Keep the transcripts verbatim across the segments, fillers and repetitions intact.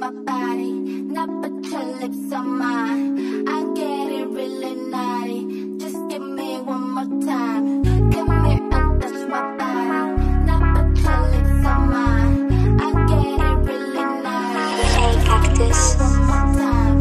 my body. Not but your lips on mine. I get it really naughty. Just give me one more time. Come here and touch my body. Not but your lips on mine. I get it really naughty. Hey, cactus. One more time.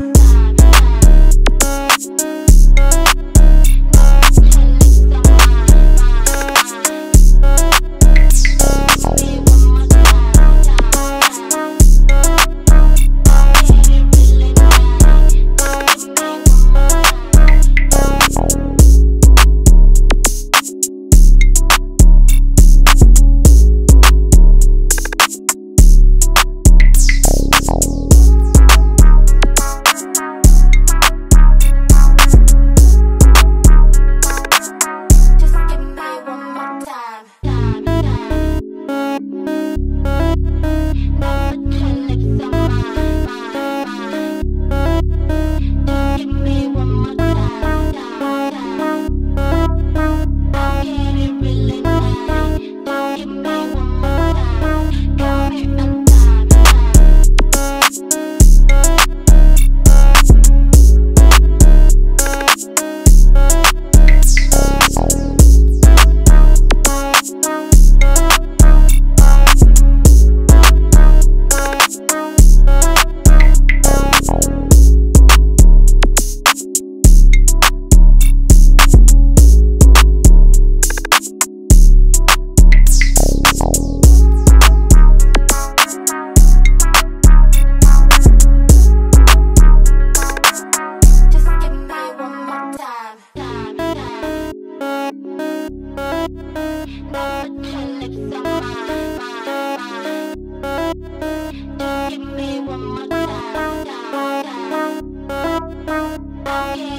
Give me one more time.